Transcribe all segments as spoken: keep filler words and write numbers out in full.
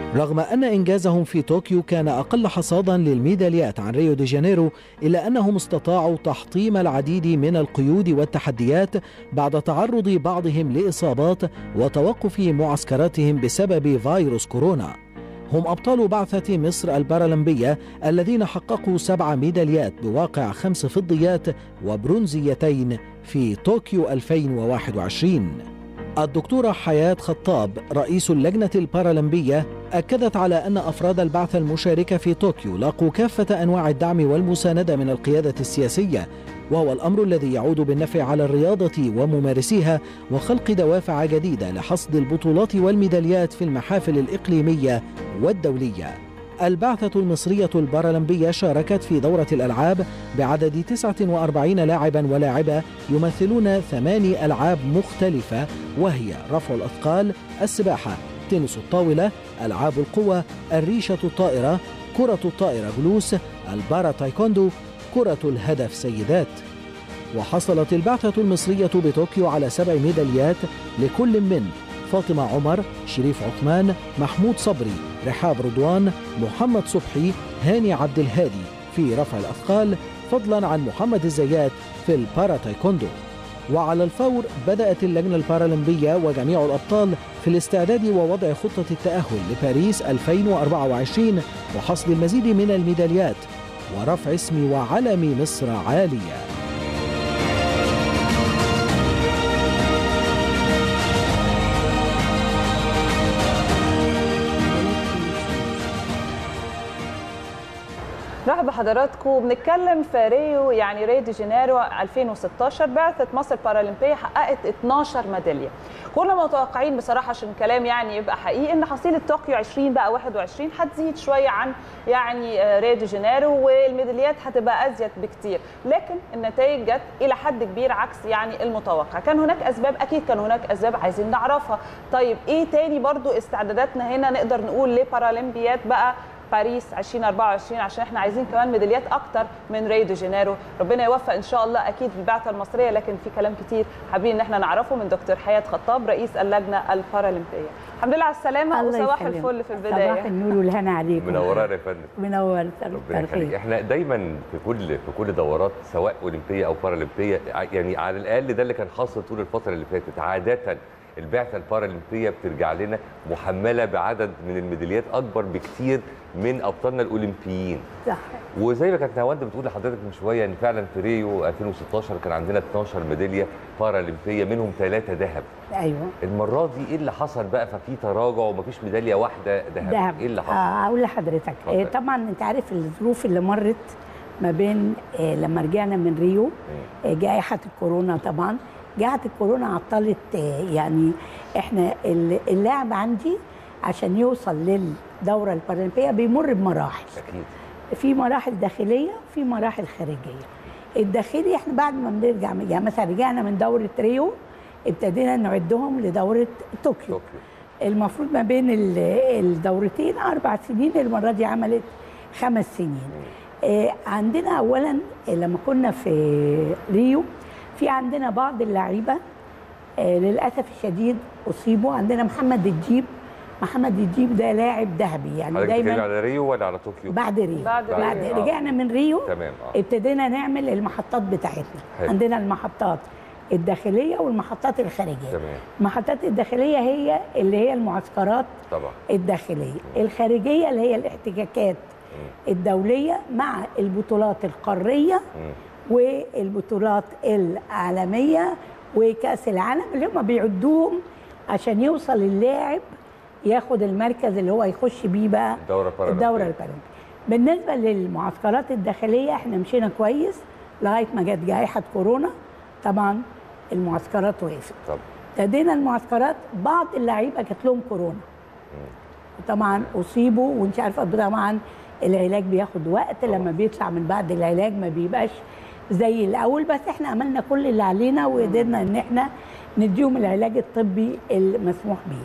رغم أن إنجازهم في طوكيو كان أقل حصادا للميداليات عن ريو دي جانيرو، إلا أنهم استطاعوا تحطيم العديد من القيود والتحديات بعد تعرض بعضهم لإصابات وتوقف معسكراتهم بسبب فيروس كورونا. هم أبطال بعثة مصر البارالمبية الذين حققوا سبع ميداليات بواقع خمس فضيات وبرونزيتين في طوكيو ألفين وواحد وعشرين. الدكتورة حياة خطاب رئيس اللجنة البارالمبية أكدت على أن أفراد البعثة المشاركة في طوكيو لاقوا كافة أنواع الدعم والمساندة من القيادة السياسية، وهو الأمر الذي يعود بالنفع على الرياضة وممارسيها وخلق دوافع جديدة لحصد البطولات والميداليات في المحافل الإقليمية والدولية. البعثة المصرية البارالمبية شاركت في دورة الألعاب بعدد تسعة وأربعين لاعبا ولاعبة يمثلون ثماني ألعاب مختلفة، وهي رفع الأثقال، السباحة، تنس الطاولة، ألعاب القوى، الريشة الطائرة، كرة الطائرة جلوس، البارا تايكوندو، كرة الهدف سيدات. وحصلت البعثة المصرية بطوكيو على سبع ميداليات لكل من فاطمة عمر، شريف عثمان، محمود صبري، رحاب رضوان، محمد صبحي، هاني عبد الهادي في رفع الأثقال، فضلا عن محمد الزيات في البارا تايكوندو. وعلى الفور بدأت اللجنة البارالمبية وجميع الأبطال في الاستعداد ووضع خطة التأهل لباريس ألفين وأربعة وعشرين وحصد المزيد من الميداليات ورفع اسم وعلم مصر عالية. مرحبا بحضراتكم. بنتكلم في ريو يعني ريو دي جانيرو ألفين وستاشر، بعثة مصر البارالمبية حققت اتناشر ميدالية. كنا متوقعين بصراحة عشان الكلام يعني يبقى حقيقي ان حصيلة طوكيو عشرين بقى واحد وعشرين هتزيد شوية عن يعني ريو دي جانيرو والميداليات هتبقى ازيد بكتير، لكن النتائج جت الى حد كبير عكس يعني المتوقع. كان هناك اسباب، اكيد كان هناك اسباب عايزين نعرفها. طيب ايه تاني برضو استعداداتنا هنا نقدر نقول لبارالمبيات بقى باريس ألفين وأربعة وعشرين، عشان احنا عايزين كمان ميداليات اكتر من ريو دي جانيرو. ربنا يوفق ان شاء الله اكيد البعثه المصريه، لكن في كلام كتير حابين ان احنا نعرفه من دكتور حياة خطاب رئيس اللجنه البارالمبيه. الحمد لله على السلامه وصباح الفل في البدايه. صباح النور والهنا عليكم. منورانا يا فندم. منور. ربنا يخليك. احنا دايما في كل في كل دورات سواء اولمبيه او بارالمبيه، يعني على الاقل ده اللي كان حاصل طول الفتره اللي فاتت، عاده البعثه البارالمبيه بترجع لنا محمله بعدد من الميداليات اكبر بكتير من ابطالنا الاولمبيين. صح. وزي ما كانت نواندا بتقول لحضرتك من شويه ان فعلا في ريو ألفين وستاشر كان عندنا اتناشر ميداليه بارالمبيه، منهم ثلاثه ذهب. ايوه. المره دي ايه اللي حصل بقى؟ ففي تراجع ومفيش ميداليه واحده ذهب. ايه اللي حصل؟ اه اقول لحضرتك آه طبعا انت عارف الظروف اللي مرت ما بين آه لما رجعنا من ريو، آه جائحه الكورونا. طبعا جائحه الكورونا عطلت آه يعني احنا اللاعب عندي عشان يوصل للدوره البارالمبيه بيمر بمراحل. اكيد. في مراحل داخليه وفي مراحل خارجيه. الداخلي احنا بعد ما بنرجع يعني مثلا رجعنا من دوره ريو ابتدينا نعدهم لدوره طوكيو. طوكيو. المفروض ما بين الدورتين اربع سنين، المره دي عملت خمس سنين. آه عندنا اولا لما كنا في ريو في عندنا بعض اللعيبه آه للاسف الشديد اصيبوا. عندنا محمد الجيب. محمد الجيب ده لاعب ذهبي يعني دايما. على ريو ولا على طوكيو؟ بعد ريو. بعد, بعد ريو. آه. رجعنا من ريو. تمام. آه. ابتدينا نعمل المحطات بتاعتنا. حلو. عندنا المحطات الداخليه والمحطات الخارجيه. تمام. المحطات الداخليه هي اللي هي المعسكرات طبعا الداخليه. م. الخارجيه اللي هي الاحتكاكات م. الدوليه مع البطولات القاريه م. والبطولات العالميه وكاس العالم اللي هم بيعدوهم عشان يوصل اللاعب ياخد المركز اللي هو يخش بيه بقى الدوره البارالمبيه. الدوره البارالمبيه. بالنسبه للمعسكرات الداخليه احنا مشينا كويس لغايه ما جت جائحه كورونا. طبعا المعسكرات وقفت. طبعا ابتدينا المعسكرات بعض اللعيبه جات لهم كورونا. طبعا اصيبوا وانت عارفه طبعا العلاج بياخد وقت. طبعا. لما بيطلع من بعد العلاج ما بيبقاش زي الاول، بس احنا عملنا كل اللي علينا وقدرنا ان احنا نديهم العلاج الطبي المسموح به.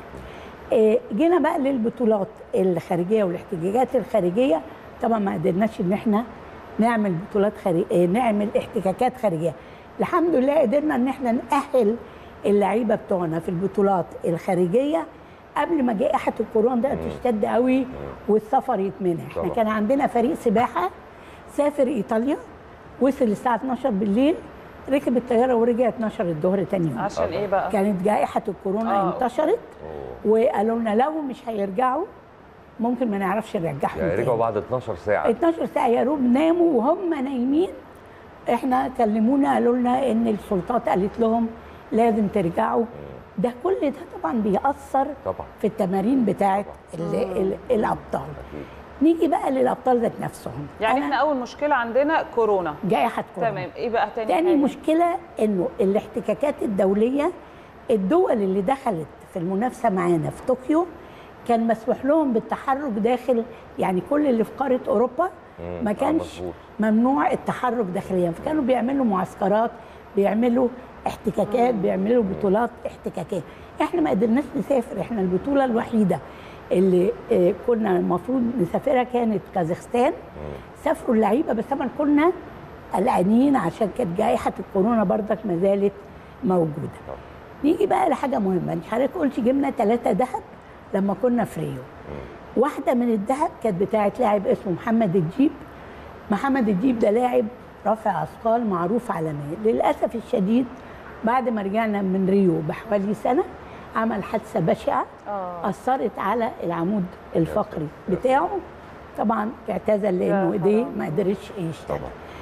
جينا بقى للبطولات الخارجيه والاحتجاجات الخارجيه. طبعا ما قدرناش ان احنا نعمل بطولات خارجيه، نعمل احتكاكات خارجيه. الحمد لله قدرنا ان احنا نأهل اللعيبه بتوعنا في البطولات الخارجيه قبل ما جائحه الكورونا ده تشتد قوي والسفر يتمنع. احنا كان عندنا فريق سباحه سافر ايطاليا، وصل الساعه اتناشر بالليل، ركب الطياره ورجع اتناشر الظهر تاني يوم. عشان ايه بقى؟ كانت جائحه الكورونا آه. انتشرت، وقالوا لنا لو مش هيرجعوا ممكن ما نعرفش نرجعهم يعني رجعوا بعد اتناشر ساعه. اتناشر ساعه يا روب ناموا وهم نايمين. احنا كلمونا قالوا لنا ان السلطات قالت لهم لازم ترجعوا. ده كل ده طبعا بيأثر طبعا في التمارين بتاعه الابطال. نيجي بقى للابطال ذات نفسهم. يعني احنا اول مشكله عندنا كورونا، جائحه كورونا. تمام. ايه بقى تاني تاني حاجة؟ مشكله انه الاحتكاكات الدوليه، الدول اللي دخلت في المنافسه معانا في طوكيو كان مسموح لهم بالتحرك داخل، يعني كل اللي في قاره اوروبا ما كانش ممنوع التحرك داخليا، فكانوا بيعملوا معسكرات، بيعملوا احتكاكات، بيعملوا بطولات احتكاكيه. احنا ما قدرناش نسافر. احنا البطوله الوحيده اللي كنا المفروض نسافرها كانت كازاخستان. سافروا اللعيبه بس طبعا كنا قلقانين عشان كانت جائحه الكورونا بردك ما زالت موجوده. نيجي بقى لحاجه مهمه، انت حضرتك قلتي جبنا ثلاثه ذهب لما كنا في ريو. واحده من الذهب كانت بتاعه لاعب اسمه محمد الجيب. محمد الجيب ده لاعب رافع اثقال معروف عالميا. للاسف الشديد بعد ما رجعنا من ريو بحوالي سنه عمل حادثه بشعه أوه. اثرت على العمود الفقري بتاعه. طبعا اعتزل لانه ايديه ما قدرش يشتغل.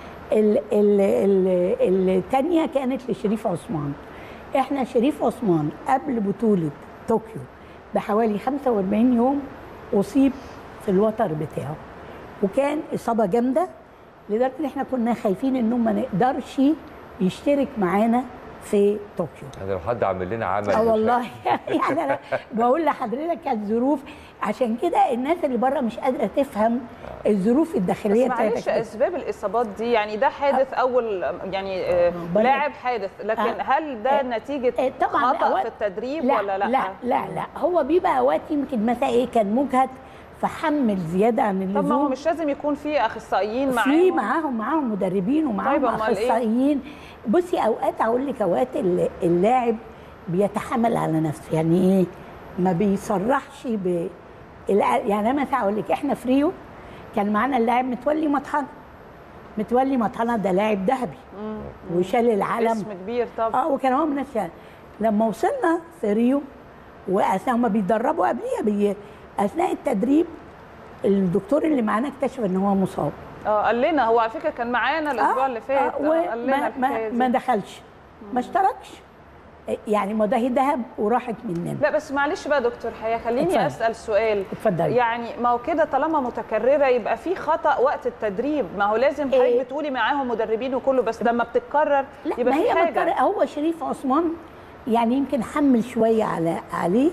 الثانيه كانت لشريف عثمان. احنا شريف عثمان قبل بطوله طوكيو بحوالي خمسة وأربعين يوم اصيب في الوتر بتاعه، وكان اصابه جامده لدرجه ان احنا كنا خايفين انه ما نقدرش يشترك معانا في طوكيو. هذا لو حد عامل لنا عمل اه والله يعني انا بقول لحضرتك كانت ظروف، عشان كده الناس اللي بره مش قادره تفهم الظروف الداخليه بتاعتك. معلش اسباب الاصابات دي، يعني ده حادث اول يعني لاعب حادث، لكن هل ده نتيجه خطا في التدريب لا ولا لا؟ لا لا لا هو بيبقى اوقات يمكن مثلا ايه كان مجهد فحمل زياده عن اللزوم. طب ما هو مش لازم يكون في اخصائيين معاهم؟ في معاهم معاهم مدربين ومعاهم طيب اخصائيين. إيه؟ بصي اوقات اقول لك اوقات اللاعب بيتحمل على نفسه، يعني ايه ما بيصرحش ب يعني انا مثلا اقول لك احنا في ريو كان معانا اللاعب متولي مطحنه. متولي مطحنه ده لاعب ذهبي وشال العلم، اسم كبير طبعا. اه وكان هو من الشان. لما وصلنا في ريو واثناء ما بيتدربوا قبليها بي اثناء التدريب الدكتور اللي معانا اكتشف ان هو مصاب. اه قال لنا، هو على فكره كان معانا الاسبوع آه اللي فات. آه قال لنا ما, ما دخلش ما اشتركش، يعني ما ده ذهب وراحت مننا. لا بس معلش بقى دكتور حياه، خليني اتفضل. اسال سؤال. اتفضلي. يعني ما هو كده طالما متكرره يبقى في خطا وقت التدريب، ما هو لازم حضرتك إيه؟ بتقولي معاهم مدربين وكله، بس لما بتتكرر يبقى في حاجه. متكرر. هو شريف عثمان يعني يمكن حمل شويه على عليه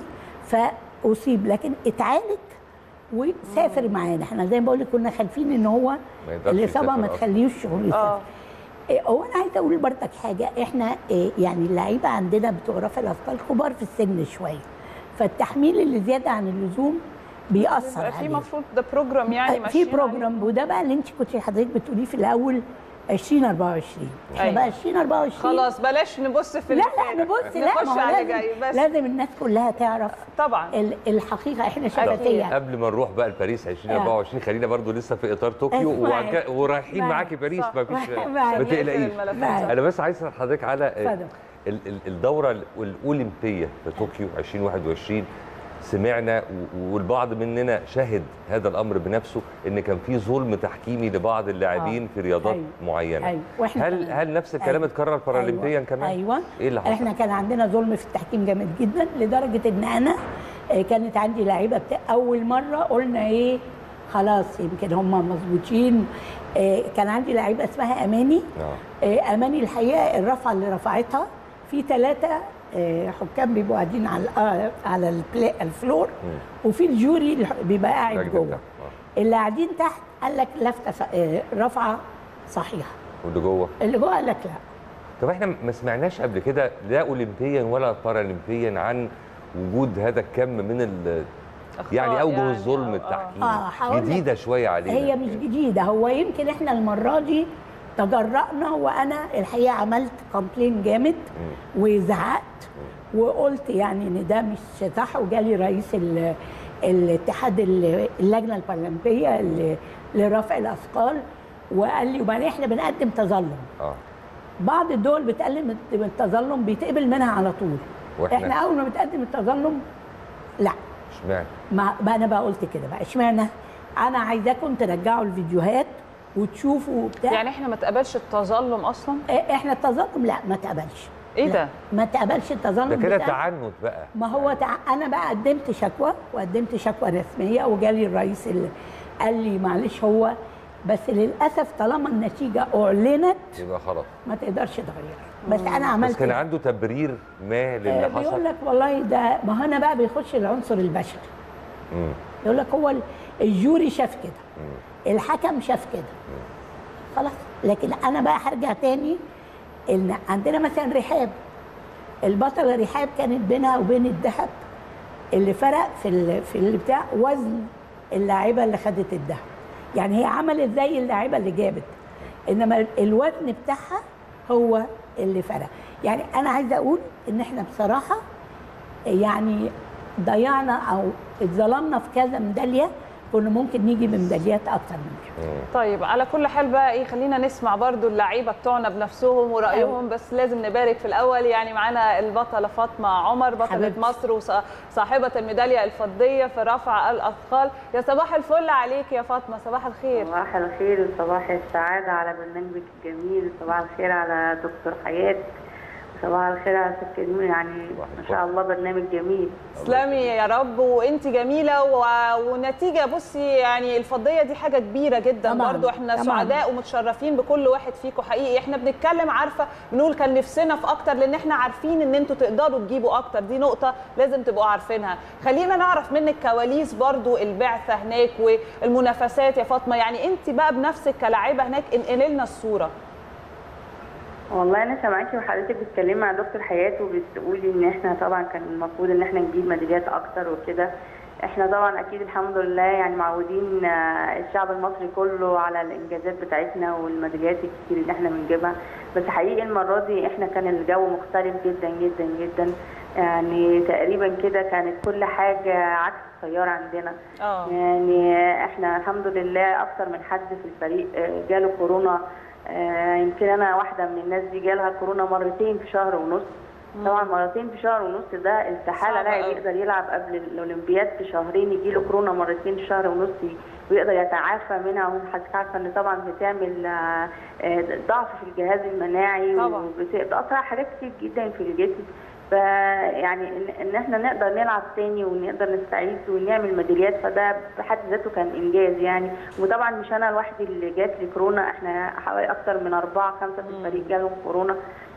فاصيب، لكن اتعالج وسافر معانا. احنا زي ما بقول لك كنا خايفين ان هو الاصابه ما تخليهوش شغل يسافر. هو انا عايزه اقول برضك حاجه، احنا يعني اللعيبه عندنا بتوع رفع الاثقال كبار في السن شويه، فالتحميل اللي زياده عن اللزوم بيأثر عليه. في المفروض ده بروجرام يعني في بروجرام، وده بقى اللي انت كنت حضرتك بتقوليه في الاول ألفين وأربعة وعشرين. احنا أيوة. بقى ألفين وأربعة وعشرين خلاص بلاش نبص في لا لا نبص لا ما هو لازم, بس. لازم الناس كلها تعرف طبعا الحقيقه. احنا شفافيه. قبل ما نروح بقى لباريس ألفين وأربعة وعشرين خلينا برضو لسه في اطار طوكيو ورايحين معاكي باريس، ما فيش ما تقلقيش. انا بس عايز اسال حضرتك على الدوره الاولمبيه في طوكيو ألفين وواحد وعشرين. سمعنا والبعض مننا شهد هذا الامر بنفسه ان كان في ظلم تحكيمي لبعض اللاعبين في رياضات أيوة. معينه. أيوة. هل هل نفس الكلام أيوة. اتكرر بارالمبيا أيوة. كمان؟ ايوه ايه اللي حصل؟ احنا كان عندنا ظلم في التحكيم جامد جدا لدرجه ان انا كانت عندي لعيبه بتاع اول مره قلنا ايه خلاص يمكن هم مظبوطين. كان عندي لعيبه اسمها اماني. آه. اماني الحقيقه الرفعه اللي رفعتها في ثلاثه حكام بيبقوا قاعدين على على الفلور وفي الجوري بيبقى قاعد جوه. اللي قاعدين تحت قال لك لفته رفعه صحيحه، واللي جوه اللي جوه قال لك لا. طب احنا ما سمعناش قبل كده لا اولمبيا ولا بارالمبيا عن وجود هذا الكم من ال يعني اوجه يعني الظلم التحكيمي. آه جديده شويه علينا. هي مش جديده، هو يمكن احنا المره دي تجرأنا، وانا الحقيقه عملت كومبلين جامد وزعقت وقلت يعني ان ده مش صح. وجالي رئيس الاتحاد اللجنه البرلمانيه لرفع الاثقال وقال لي وبعدين احنا بنقدم تظلم. اه بعض الدول بتقدم التظلم بيتقبل منها على طول، واحنا احنا اول ما بتقدم التظلم لا. اشمعنى؟ ما انا بقى قلت كده بقى اشمعنى؟ انا عايزاكم ترجعوا الفيديوهات وتشوفوا بتاع. يعني احنا ما تقبلش التظلم اصلا؟ احنا التظلم لا ما تقبلش. ايه ده؟ ما تقبلش التظلم ده كده تعنت بقى. ما هو تع... انا بقى قدمت شكوى وقدمت شكوى رسميه وجالي الرئيس اللي قال لي معلش هو بس للاسف طالما النتيجه اعلنت يبقى خلاص ما تقدرش تغيرها. بس انا عملت بس كان عنده تبرير ما للي حصل. بيقول لك والله ده ما هنا بقى بيخش العنصر البشري. امم يقول لك هو الجوري شاف كده، مم. الحكم شاف كده، خلاص. لكن انا بقى هرجع تاني ان عندنا مثلا رحاب، البطله رحاب كانت بينها وبين الذهب اللي فرق في في اللي بتاع وزن اللاعيبه اللي خدت الذهب. يعني هي عملت زي اللاعيبه اللي جابت، انما الوزن بتاعها هو اللي فرق. يعني انا عايزه اقول ان احنا بصراحه يعني ضيعنا او اتظلمنا في كذا ميداليه، كنا ممكن نيجي بميداليات اكتر من كده. طيب على كل حال بقى ايه، خلينا نسمع برضو اللعيبه بتوعنا بنفسهم ورايهم. بس لازم نبارك في الاول، يعني معانا البطله فاطمه عمر بطله حبيبتي. مصر وصاحبه الميداليه الفضيه في رفع الاثقال. يا صباح الفل عليك يا فاطمه، صباح الخير. صباح الخير وصباح السعاده على برنامجك الجميل، صباح الخير على دكتور حياه، صباح الخير على ست نور. يعني ما شاء الله برنامج جميل. تسلمي يا رب، وانت جميله و... ونتيجه بصي يعني الفضيه دي حاجه كبيره جدا. برضو احنا سعداء ومتشرفين بكل واحد فيكم حقيقي. احنا بنتكلم عارفه بنقول كان نفسنا في اكتر لان احنا عارفين ان انتوا تقدروا تجيبوا اكتر، دي نقطه لازم تبقوا عارفينها. خلينا نعرف منك كواليس برضو البعثه هناك والمنافسات يا فاطمه. يعني انت بقى بنفسك كلاعبه هناك انقلي لنا الصوره. والله انا سمعتي وحضرتك بتتكلمي مع دكتور حياه وبتقولي ان احنا طبعا كان المفروض ان احنا نجيب ميداليات اكتر وكده. احنا طبعا اكيد الحمد لله يعني معودين الشعب المصري كله على الانجازات بتاعتنا والميداليات الكتير اللي احنا بنجيبها، بس حقيقي المره دي احنا كان الجو مختلف جدا جدا جدا. يعني تقريبا كده كانت كل حاجه عكس السياره عندنا. أوه. يعني احنا الحمد لله اكتر من حد في الفريق جاله كورونا. آه يمكن انا واحده من الناس دي جالها كورونا مرتين في شهر ونص. مم. طبعا مرتين في شهر ونص ده استحاله لاعب يقدر يلعب قبل الاولمبياد بشهرين يجي له كورونا مرتين في شهر ونص ويقدر يتعافى منها. وحضرتك عارفه ان طبعا بتعمل آه ضعف في الجهاز المناعي وبتاثر على حاجات كتير جدا في الجسم. فيعني ان احنا نقدر نلعب تاني ونقدر نستعيد ونعمل ميداليات فده بحد ذاته كان انجاز يعني. وطبعا مش انا لوحدي اللي جات لي كورونا، احنا حوالي اكتر من اربعه خمسه في الفريق جالهم كورونا.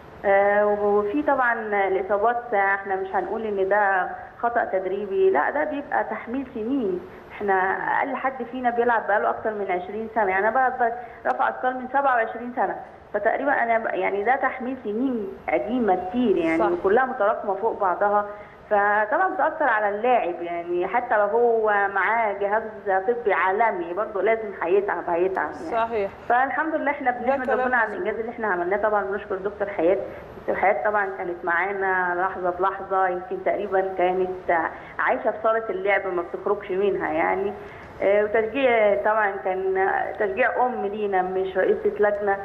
آه وفي طبعا الاصابات احنا مش هنقول ان ده خطا تدريبي، لا ده بيبقى تحميل سنين. احنا اقل حد فينا بيلعب بقاله اكتر من عشرين سنه، يعني انا بقى رفع اثقال من سبعه وعشرين سنه، فتقريبا انا يعني ده تحميل سنين قديمه كتير يعني. صح. كلها متراكمه فوق بعضها، فطبعا بتاثر على اللاعب يعني. حتى لو هو معاه جهاز طبي عالمي برضه لازم هيتعب هيتعب يعني. صحيح. فالحمد لله احنا بنحمد ربنا على الانجاز اللي احنا عملناه. طبعا بنشكر دكتور حياه. دكتور حياه طبعا كانت معانا لحظه بلحظه، يمكن تقريبا كانت عايشه في صاله اللعب ما بتخرجش منها يعني. وتشجيع طبعا كان تشجيع ام لينا مش رئيسه لجنه.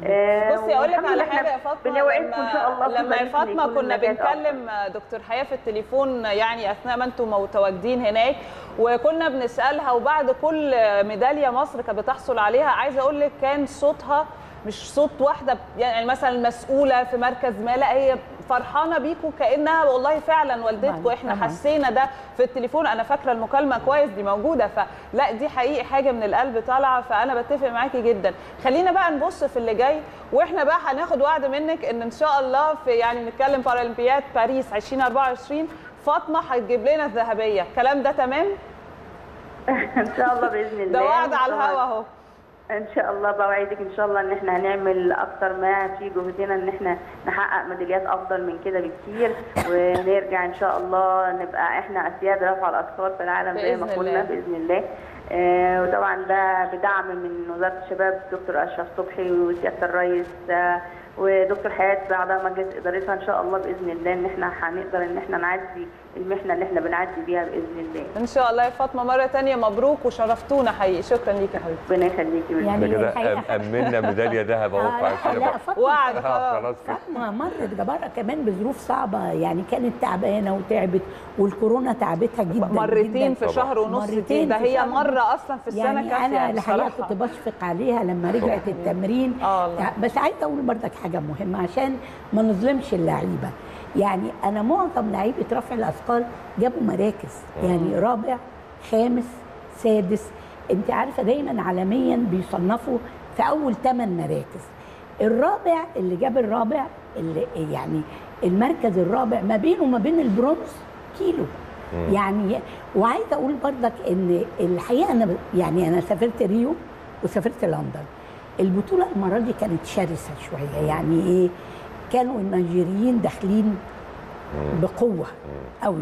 بصي اقول لك على حاجه يا فاطمه، بنوعدكم ان شاء الله لما يا فاطمه كنا بنكلم دكتور حياه في التليفون يعني اثناء ما انتم متواجدين هناك وكنا بنسالها، وبعد كل ميداليه مصر كانت بتحصل عليها عايزه اقول لك كان صوتها مش صوت واحده يعني مثلا مسؤوله في مركز ما، لا هي فرحانه بيكم كانها والله فعلا والدتكم. احنا حسينا ده في التليفون، انا فاكره المكالمه كويس دي موجوده، فلا دي حقيقي حاجه من القلب طالعه. فانا بتفق معاكي جدا. خلينا بقى نبص في اللي جاي، واحنا بقى هناخد وعد منك ان ان شاء الله في يعني نتكلم بارالمبياد باريس ألفين وأربعة وعشرين فاطمه هتجيب لنا الذهبيه، الكلام ده تمام؟ ان شاء الله باذن الله. ده وعد على الهوا اهو. ان شاء الله بوعدك ان شاء الله ان احنا هنعمل اكتر ما في جهدنا ان احنا نحقق ميداليات افضل من كده بكتير، ونرجع ان شاء الله نبقى احنا اسياد رفع الاثقال في العالم زي ما كنا باذن الله. آه، وطبعا ده بدعم من وزاره الشباب دكتور اشرف صبحي وسياده الرئيس آه، ودكتور حياه باعضاء مجلس ادارتها. ان شاء الله باذن الله ان احنا هنقدر ان احنا نعدي المحنه اللي احنا بنعدي بيها باذن الله. ان شاء الله يا فاطمه مره ثانيه مبروك وشرفتونا حقيقي. شكرا ليكي يا حبيبتي. ربنا يخليكي. يعني كده امنا ميداليه ذهب اهو. وعد خلاص. فاطمه مرت جباره كمان بظروف صعبه، يعني كانت تعبانه وتعبت، والكورونا تعبتها جدا مرتين جداً. في شهر ونص. ده هي مره اصلا في السنه يعني كافيه. انا الحقيقه كنت بشفق عليها لما رجعت التمرين. آه بس عايزه اقول بردك حاجه مهمه عشان ما نظلمش اللعيبه. يعني انا معظم لعيبه رفع الاثقال جابوا مراكز، يعني رابع خامس سادس. انت عارفه دايما عالميا بيصنفوا في اول ثمان مراكز. الرابع اللي جاب الرابع اللي يعني المركز الرابع ما بينه وما بين البرونز كيلو. مم. يعني وعايزه اقول بردك ان الحقيقه انا يعني انا سافرت ريو وسافرت لندن. البطوله المره دي كانت شرسه شويه، يعني ايه، كانوا النيجيريين داخلين بقوه قوي،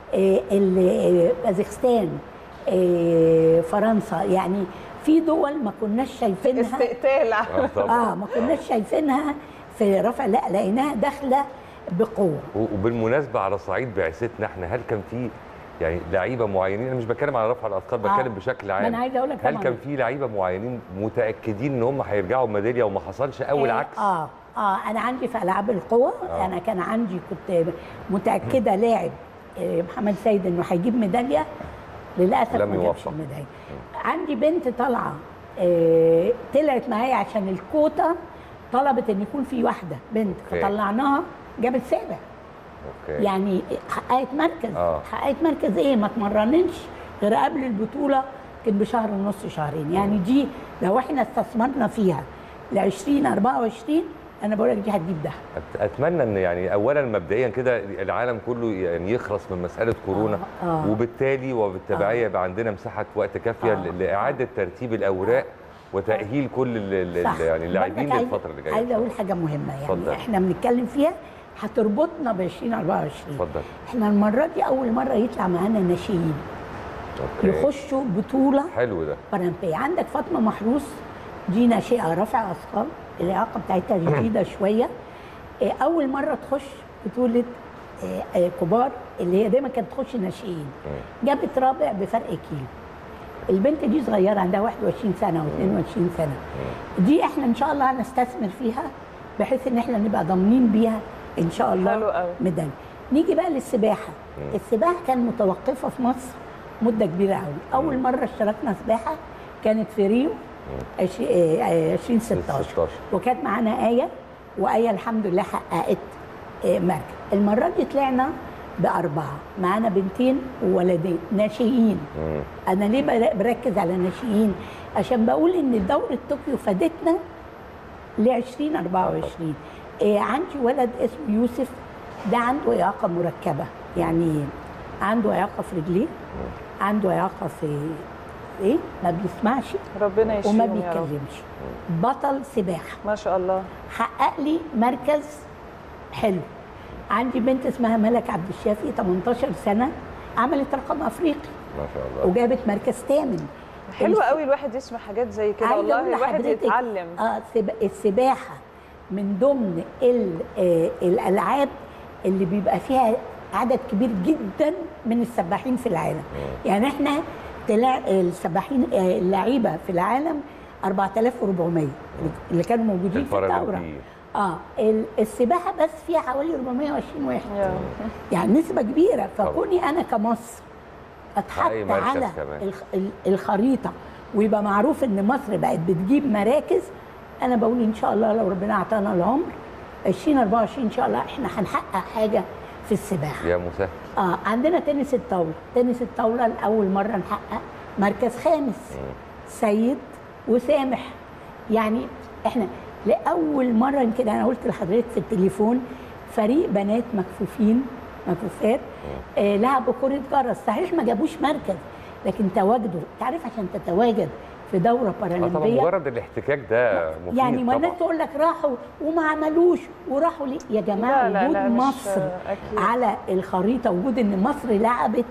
إيه كازاخستان، إيه فرنسا، يعني في دول ما كناش شايفينها استقتال. اه ما كناش شايفينها في رفع، لا لقيناها داخله بقوه. وبالمناسبه على صعيد بعثتنا احنا، هل كان في يعني لعيبه معينين، انا مش بتكلم على رفع الاثقال، بتكلم آه. بشكل عام. انا عايزه اقول لك هل كان في لعيبه معينين متاكدين ان هم هيرجعوا بميداليه وما حصلش او العكس؟ اه اه انا عندي في العاب القوى آه. انا كان عندي كنت متاكده لاعب محمد سيد انه هيجيب ميداليه، للاسف لم ما جابش الميداليه. عندي بنت طالعه آه طلعت معايا عشان الكوتا طلبت ان يكون في واحده بنت، فطلعناها جابت سابع. أوكي. يعني حققت مركز. آه. حققت مركز ايه، ما اتمرنتش غير قبل البطوله كان بشهر ونص شهرين. يعني دي لو احنا استثمرنا فيها ل ألفين وأربعة وعشرين انا بقول لك دي هتجيب ده. اتمنى ان يعني اولا مبدئيا كده العالم كله يعني يخلص من مساله كورونا. آه. آه. وبالتالي وبالتبعيه يبقى آه. عندنا مساحه وقت كافيه آه. لاعاده ترتيب الاوراق وتاهيل كل يعني اللاعبين للفتره اللي جايه. عايزه اقول حاجه مهمه، يعني فضل. احنا بنتكلم فيها هتربطنا ب ألفين وأربعة وعشرين. اتفضل. احنا المره دي اول مره يطلع معانا ناشئين يخشوا بطوله. حلو ده. اولمبيه. عندك فاطمه محروس دي ناشئه رفع اثقال، الاعاقه بتاعتها جديده شويه، اول مره تخش بطوله كبار اللي هي دايما كانت تخش ناشئين، جابت رابع بفرق كيلو. البنت دي صغيره عندها واحد وعشرين سنه او اثنين وعشرين سنه، دي احنا ان شاء الله هنستثمر فيها بحيث ان احنا نبقى ضامنين بيها ان شاء الله ميداليه. نيجي بقى للسباحه. السباحه كان متوقفه في مصر مده كبيره قوي. اول مره اشتركنا سباحه كانت في ريو ألفين وستاشر وكانت معانا آية، وآية الحمد لله حققت مركز. المرة دي طلعنا بأربعة، معانا بنتين وولدين ناشئين. أنا ليه بركز على ناشئين؟ عشان بقول إن دورة طوكيو فادتنا ل ألفين وأربعة وعشرين. عندي ولد اسمه يوسف، ده عنده إعاقة مركبة، يعني عنده إعاقة في رجليه، عنده إعاقة في ايه ما بيسمعش، ربنا يشفيه وما بيتكلمش، بطل سباحه ما شاء الله، حقق لي مركز حلو. عندي بنت اسمها ملك عبد الشافي ثمانية عشر سنه، عملت رقم افريقي ما شاء الله وجابت مركز ثامن. حلو قوي الواحد يسمع حاجات زي كده، والله الواحد يتعلم. اه السباحه من ضمن الالعاب اللي بيبقى فيها عدد كبير جدا من السباحين في العالم. م. يعني احنا طلع السباحين اللعيبه في العالم أربعة آلاف وأربعمية اللي كانوا موجودين في الدوره. اه السباحه بس فيها حوالي أربعمية وعشرين واحد، يعني نسبه كبيره. فكوني انا كمصر اتحط على الخريطه ويبقى معروف ان مصر بقت بتجيب مراكز، انا بقول ان شاء الله لو ربنا اعطانا العمر ألفين وأربعة وعشرين ان شاء الله احنا هنحقق حاجه في السباحه. يا مسهل. اه عندنا تنس الطاوله، تنس الطاوله لاول مره نحقق مركز خامس. م. سيد وسامح، يعني احنا لاول مره يمكن انا قلت لحضرتك في التليفون فريق بنات مكفوفين مكفوفات آه لعبوا كره جرس، صحيح ما جابوش مركز لكن تواجدوا. انت عارف عشان تتواجد في دوره بارالمبيه طبعا مجرد الاحتكاك ده مفيد. يعني ما الناس تقول لك راحوا وما عملوش وراحوا ليه يا جماعه. لا لا وجود لا مصر على الخريطه، وجود ان مصر لعبت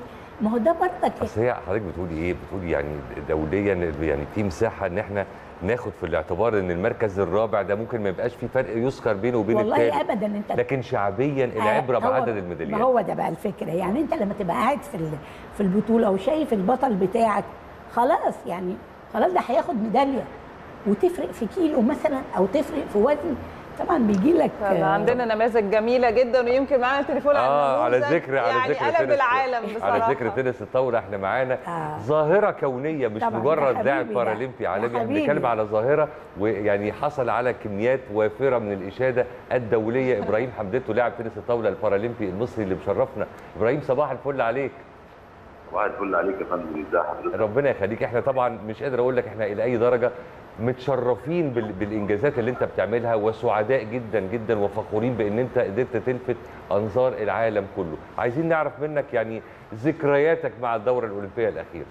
ما هو ده برضك. بس هي حضرتك بتقولي ايه؟ بتقولي يعني دوليا يعني في مساحه ان احنا ناخد في الاعتبار ان المركز الرابع ده ممكن ما يبقاش في فرق يذكر بينه وبين الثاني والله ابدا. انت لكن شعبيا العبره بعدد الميداليات. ما هو ده بقى الفكره، يعني انت لما تبقى قاعد في في البطوله وشايف البطل بتاعك خلاص، يعني خلاص ده هياخد ميداليه، وتفرق في كيلو مثلا او تفرق في وزن، طبعا بيجي لك. عندنا نماذج جميله جدا، ويمكن معانا تليفون اه على ذكر على يعني ذكر قلب العالم بصراحه. على ذكر تنس الطاوله احنا معانا آه. ظاهره كونيه مش مجرد لاعب بارالمبي عالمي، احنا بنتكلم على ظاهره ويعني حصل على كميات وافره من الاشاده الدوليه. ابراهيم حمدتو لاعب تنس الطاوله البارالمبي المصري اللي مشرفنا. ابراهيم صباح الفل عليك. صباح الفل عليك يا فندم، ازي حضرتك؟ ربنا يخليك. احنا طبعا مش قادر اقول لك احنا الى اي درجه متشرفين بالانجازات اللي انت بتعملها، وسعداء جدا جدا وفخورين بان انت قدرت تلفت انظار العالم كله. عايزين نعرف منك يعني ذكرياتك مع الدوره الاولمبيه الاخيره.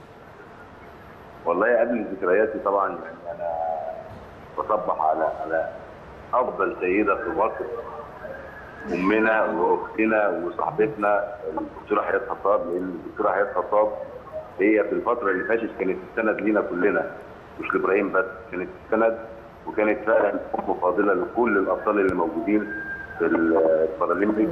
والله قبل ذكرياتي طبعا يعني انا بصبح على على افضل سيده في مصر، امنا واختنا وصاحبتنا الدكتوره حياه خطاب، لان الدكتوره حياه خطاب هي في الفتره اللي فاتت كانت السند لينا كلنا، مش لابراهيم بس، كانت السند وكانت فعلا ام فاضله لكل الابطال اللي موجودين في البارالمبيك.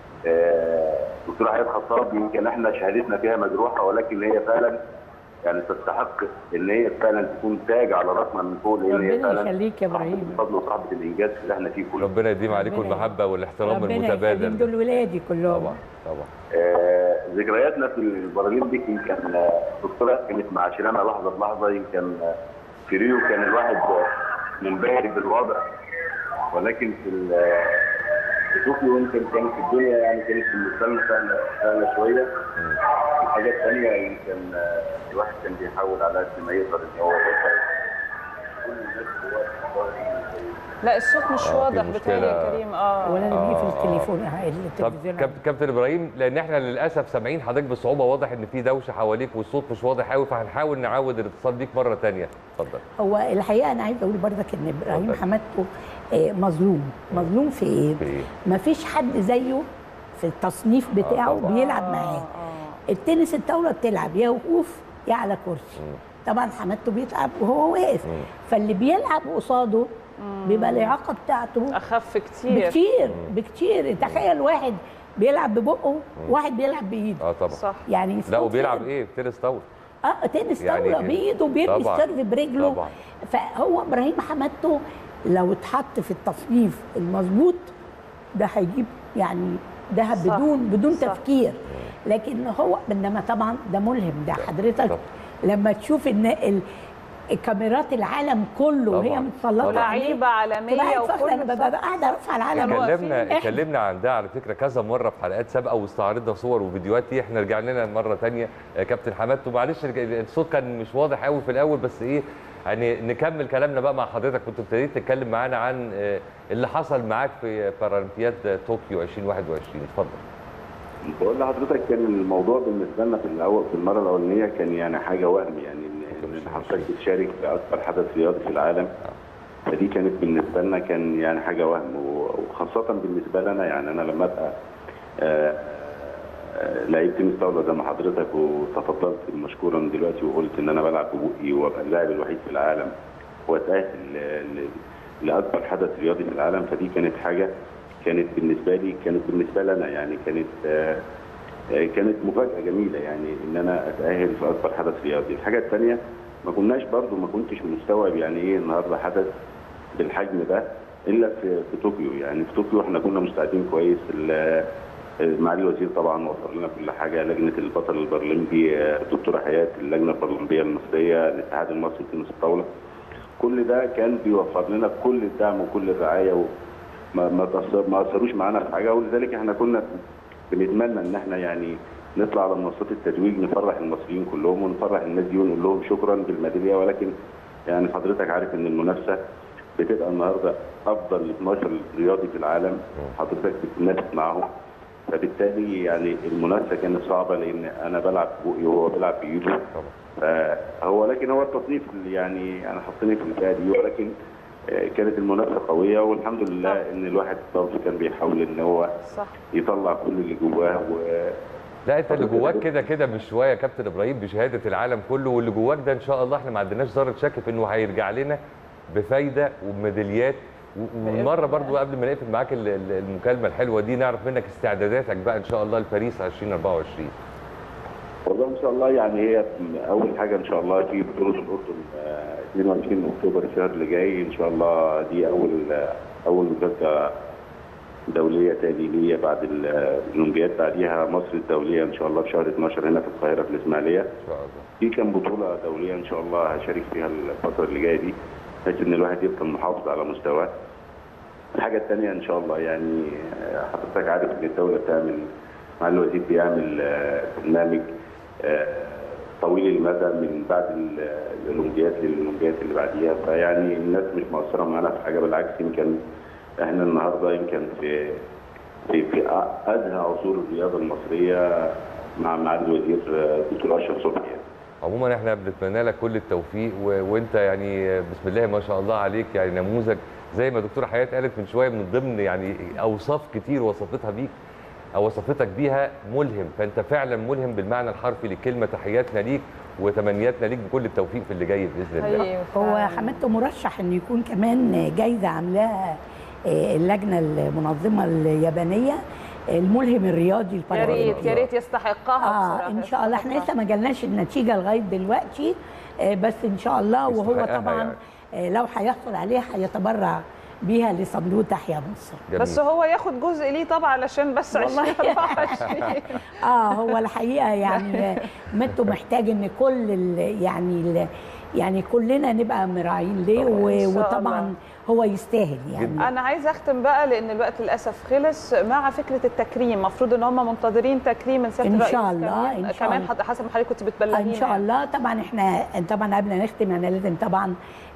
الدكتوره حياه خطاب يمكن احنا شهادتنا فيها مجروحه، ولكن هي فعلا يعني تستحق ان هي فعلا تكون تاج على راسنا من فوق، لان هي فعلا ربنا يخليك يا ابراهيم، بفضل وصاحبه الانجاز اللي احنا فيه كله. ربنا يديم عليكم المحبه والاحترام المتبادل. ربنا دول ولادي كلهم. طبعا طبعا. آه ذكرياتنا في البارالمبيك يمكن الدكتوره كانت معاشرانا لحظه بلحظه. يمكن في ريو كان الواحد منبهر بالوضع، ولكن في في طوكيو يمكن كانت الدنيا يعني كانت بالنسبه لنا سهله شويه. الحاجات الثانيه يمكن الواحد كان بيحاول على قد ما يقدر ان هو لا الصوت مش آه واضح بتاعي يا كريم. اه ولا اللي بيجي في التليفون آه التلفزيون. طب كابتن ابراهيم، لان احنا للاسف سامعين حضرتك بصعوبه، واضح ان في دوشه حواليك والصوت مش واضح قوي، فهنحاول نعود الاتصال بيك مره ثانيه. اتفضل. هو الحقيقه انا عايز اقول بردك ان ابراهيم حمدتو مظلوم. مظلوم في ايه؟ في ايه؟ مفيش حد زيه في التصنيف بتاعه آه بيلعب معاه. آه التنس الطاوله بتلعب يا وقوف يا على كرسي. م. طبعا حمدتو بيتعب وهو واقف، م. فاللي بيلعب قصاده بيبقى الاعاقه بتاعته اخف كتير بكتير بكتير. تخيل واحد بيلعب ببقه وواحد بيلعب بايده. اه طبعا صح. يعني لا وبيلعب ايه؟ تنس طاوله. اه تنس طاوله يعني بايده، بيرمي السيرف برجله طبعا. فهو ابراهيم حمدتو لو اتحط في التصنيف المظبوط ده هيجيب يعني ذهب بدون بدون صح. تفكير. لكن هو انما طبعا ده ملهم. ده حضرتك لما تشوف ان الكاميرات العالم كله وهي متسلطه لعيبه عالميه وكل ببقى قاعده ارفع العالم. اتكلمنا اتكلمنا عن ده على فكره كذا مره في حلقات سابقه، واستعرضنا صور وفيديوهات دي. احنا رجعنا لنا مره ثانيه كابتن حمدتو، معلش الصوت كان مش واضح قوي في الاول، بس ايه يعني نكمل كلامنا بقى مع حضرتك. كنت ابتديت تتكلم معانا عن اللي حصل معاك في بارالمبياد طوكيو ألفين وواحد وعشرين. اتفضل. بقول لحضرتك كان الموضوع بالنسبه لنا في الاول في المره الاولانيه كان يعني حاجه وهم، يعني ان حضرتك بتشارك في اكبر حدث رياضي في العالم، فدي كانت بالنسبه لنا كان يعني حاجه وهم، وخاصه بالنسبه لنا يعني انا لما ابقى لعيب تنس طاوله زي ما حضرتك وتفضلت مشكورا دلوقتي وقلت ان انا بلعب ببقي وابقى اللاعب الوحيد في العالم واتاهل لاكبر حدث رياضي في العالم، فدي كانت حاجه كانت بالنسبه لي كانت بالنسبه لنا يعني كانت كانت مفاجاه جميله، يعني ان انا اتاهل في اكبر حدث رياضي. الحاجه الثانيه ما كناش برضو ما كنتش مستوعب يعني ايه النهارده حدث بالحجم ده الا في في طوكيو. يعني في طوكيو احنا كنا مستعدين كويس، معالي الوزير طبعا وفر لنا كل حاجه، لجنه البطل البارالمبي الدكتوره حياه، اللجنه البارالمبيه المصريه، الاتحاد المصري لتنس الطاوله، كل ده كان بيوفر لنا كل الدعم وكل الرعايه، وما ما ما اثروش معانا في حاجه. ولذلك احنا كنا بنتمنى ان احنا يعني نطلع على منصات التتويج نفرح المصريين كلهم ونفرح الناس دي ونقول لهم شكرا بالميداليه. ولكن يعني حضرتك عارف ان المنافسه بتبقى النهارده افضل اثناشر رياضي في العالم حضرتك بتنافس معاهم، فبالتالي يعني المنافسه كانت صعبه لان انا بلعب بقي وهو بيلعب بايده. فهو لكن هو التصنيف اللي يعني انا حطني في الفئه دي، ولكن كانت المنافسه قويه والحمد لله ان الواحد برضه كان بيحاول ان هو صح. يطلع كل اللي جواه، لا انت اللي جواك كده كده مش شويه يا كابتن ابراهيم بشهاده العالم كله، واللي جواك ده ان شاء الله احنا ما عندناش ذره شك في انه هيرجع لنا بفايده وبميداليات. والمره برضو قبل ما نقفل معاك المكالمه الحلوه دي نعرف منك استعداداتك بقى ان شاء الله لباريس ألفين وأربعة وعشرين. والله ان شاء الله يعني هي اول حاجه ان شاء الله في بطوله الاردن اثنين وعشرين اكتوبر الشهر اللي جاي ان شاء الله، دي اول اول مشاركه دوليه تاني ليا بعد الاولمبياد. بعديها مصر الدوليه ان شاء الله في شهر اتناشر هنا في القاهره في الاسماعيليه. ان شاء الله في كام بطوله دوليه ان شاء الله هشارك فيها الفتره اللي جايه دي، بحيث ان الواحد يفضل محافظ على مستواه. الحاجه الثانيه ان شاء الله يعني حضرتك عارف ان الدوله بتعمل مع الوزير بيعمل برنامج طويل المدى من بعد الاولمبياد للاولمبياد اللي بعديها، فيعني الناس مش مقصره معانا في حاجه، بالعكس يمكن احنا النهارده يمكن في في في ادهى عصور الرياضه المصريه مع معالي الوزير دكتور اشرف صبحي. عموما احنا بنتمنى لك كل التوفيق و... وانت يعني بسم الله ما شاء الله عليك يعني نموذج زي ما دكتوره حياه قالت من شويه، من ضمن يعني اوصاف كتير وصفتها بيك او وصفتك بيها ملهم، فانت فعلا ملهم بالمعنى الحرفي للكلمه. تحياتنا ليك وتمنياتنا ليك بكل التوفيق في اللي جاي باذن الله. هو حمادته مرشح انه يكون كمان جايزه عاملاها اللجنه المنظمه اليابانيه، الملهم الرياضي البارالمبي. يا ريت يا ريت يستحقها اه ان شاء الله. احنا لسه ما جالناش النتيجه لغايه دلوقتي، بس ان شاء الله. وهو طبعا يعني لو هيحصل عليها هيتبرع بيها لصندوق تحيا مصر. جميل. بس هو ياخد جزء ليه طبعا علشان بس ألفين وأربعة وعشرين. اه هو الحقيقه يعني متو محتاج ان كل ال يعني ال يعني كلنا نبقى مراعين ليه، وطبعا هو يستاهل يعني. انا عايزه اختم بقى لان الوقت للاسف خلص مع فكره التكريم. المفروض ان هم منتظرين تكريم من سياده الرئيس ان شاء الله كمان, إن شاء كمان الله. حسب ما حضرتك كنت بتبلغينا ان شاء الله. طبعا احنا طبعا قبل ما نختم انا لازم طبعا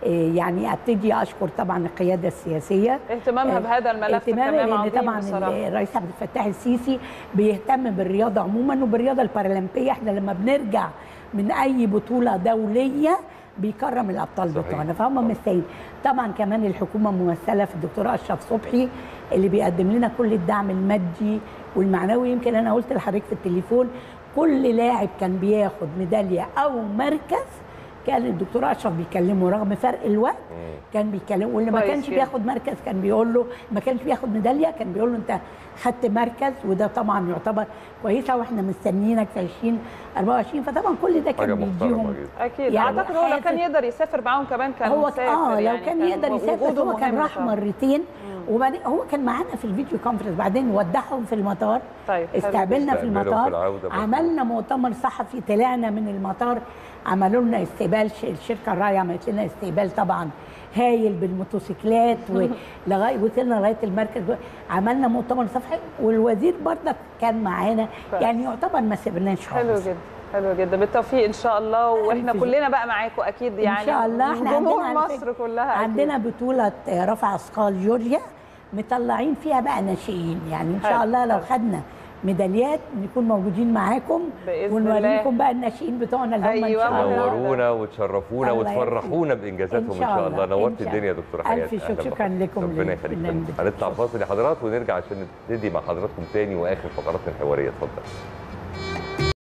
يعني ابتدي اشكر طبعا القياده السياسيه اهتمامها بهذا الملف. اهتمامها لان طبعا الرئيس عبد الفتاح السيسي بيهتم بالرياضه عموما وبالرياضه البارالمبيه. احنا لما بنرجع من اي بطوله دوليه بيكرم الابطال بتوعنا، فهم مستاهلين. طبعا كمان الحكومه ممثله في الدكتور اشرف صبحي اللي بيقدم لنا كل الدعم المادي والمعنوي. يمكن انا قلت لحضرتك في التليفون كل لاعب كان بياخد ميداليه او مركز كان الدكتور اشرف بيكلمه رغم فرق الوقت، كان بيكلمه. واللي ما كانش بياخد مركز كان بيقول له، ما كانش بياخد ميداليه كان بيقول له انت خدت مركز، وده طبعا يعتبر كويسه واحنا مستنيينك في ألفين وأربعة وعشرين. فطبعا كل ده كان بيديهم اكيد يعني. اعتقد هو لو كان يقدر يسافر معاهم كمان كان هو مسافر اه يعني لو كان يقدر يسافر. هو كان راح مرتين وبعدين هو كان معانا في الفيديو كونفرنس، بعدين ودعهم في المطار. طيب استقبلنا في المطار، عملنا مؤتمر صحفي، طلعنا من المطار عملوا لنا استقبال، الشركه الراعيه عملت لنا استقبال طبعا هايل بالموتوسيكلات ولغايه وصلنا لغايه المركز. عملنا مؤتمر صحفي والوزير برضك كان معانا، يعني يعتبر ما سيبناش خالص. حلو جدا حلو جدا. بالتوفيق ان شاء الله، واحنا كلنا بقى معاكم اكيد يعني ان شاء الله. احنا عندنا مصر كلها عندنا أكيد. بطوله رفع اثقال جورجيا مطلعين فيها بقى ناشئين، يعني ان شاء الله لو خدنا ميداليات نكون موجودين معاكم ونوريكم بقى الناشئين بتوعنا اللي هم أيوة ان شاء الله نورونا وتشرفونا وتفرحونا بانجازاتهم ان شاء الله. نورت الدنيا يا دكتوره حياه. الف شكر شكرا لكم. ربنا يخليك. هنطلع فاصل يا حضرات ونرجع عشان نبتدي مع حضراتكم تاني واخر فقراتنا الحواريه. اتفضل.